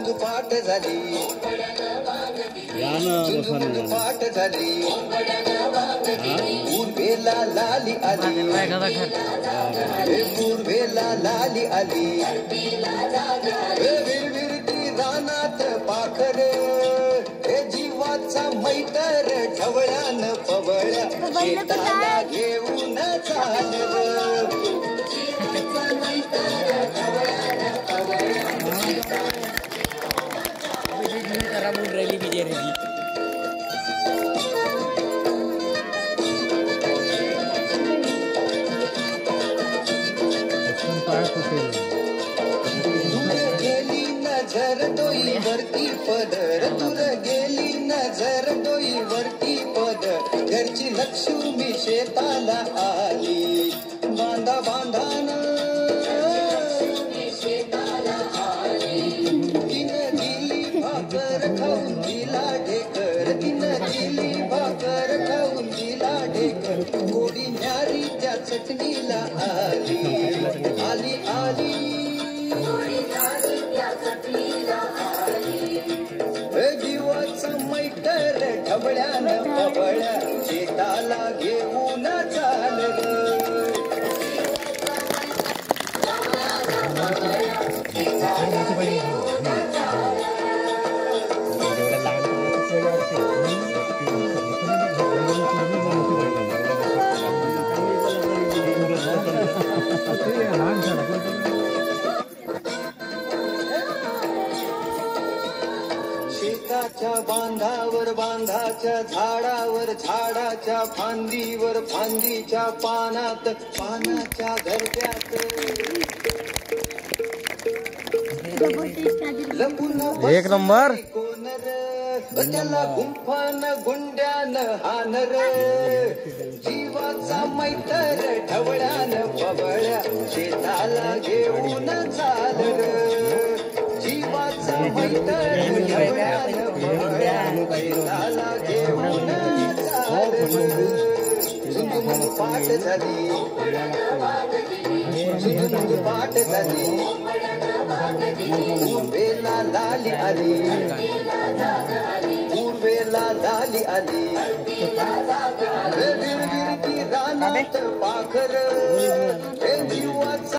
पाठ झाली पाठ झाली पूर्वेला लाली आली पूर्वेला लाली आली विरविरती रानात पाखर हे जीवाचा मैतर ढवळ्यान पवळ्या शेताला घेऊन चाललं गेली नजर डोई वरती पदर तुर गेली नजर डोई वरती पदर घरची लक्ष्मी शेताला आली बांधा बांधान तिनं दिली भाकर खाऊन दिला ढेकर तिनं दिली भाकर खाऊन दिला ढेकर गोडी न्यारी त्या चटणीला आली आली आली जीवाचं मैतर ढवळ्यानं पवळ्या शेताला घेऊन चाललं शेताच्या बांधावर बांधाच्या झाडावर झाडाच्या फांदीवर फांदीच्या पानात पानाच्या घरट्यात एक नंबर कोनर त्याला गुंफान गुंड्यान हानर जीवाचा मैतर ढवळ्यान पवळ्या शेताला घेऊन चालर जीवाचा मैतर ढवळ्यान पवळ्या शेताला घेऊन चालर सुंदर पाठ झाली सुंदर पाठ झाली पूर्वेला लाली आली पूर्वेला लाली आली विरविरती रानात पाखर